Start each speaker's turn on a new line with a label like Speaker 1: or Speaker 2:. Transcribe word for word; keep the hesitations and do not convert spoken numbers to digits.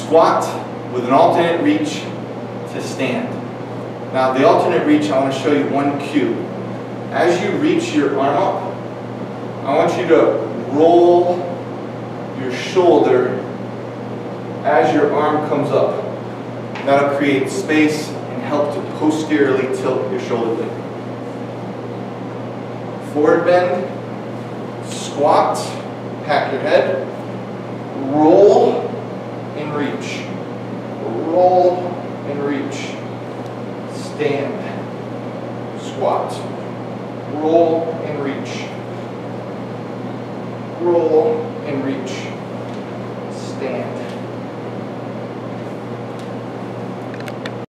Speaker 1: Squat with an alternate reach to stand. Now the alternate reach, I want to show you one cue. As you reach your arm up, I want you to roll your shoulder as your arm comes up. That'll create space and help to posteriorly tilt your shoulder blade. Forward bend, squat, pack your head, roll and reach. Roll and reach. Stand, squat, roll and reach. Roll and reach. Stand.